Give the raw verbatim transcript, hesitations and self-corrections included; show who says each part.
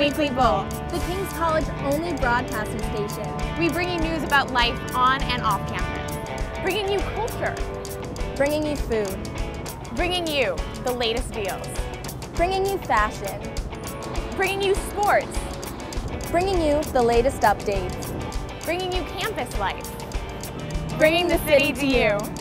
Speaker 1: weekly bowl.
Speaker 2: The King's College only broadcasting station.
Speaker 1: We bring you news about life on and off campus. Bringing you culture.
Speaker 2: Bringing you food.
Speaker 1: Bringing you the latest deals.
Speaker 2: Bringing you fashion.
Speaker 1: Bringing you sports.
Speaker 2: Bringing you the latest updates.
Speaker 1: Bringing you campus life. Bringing the city to you.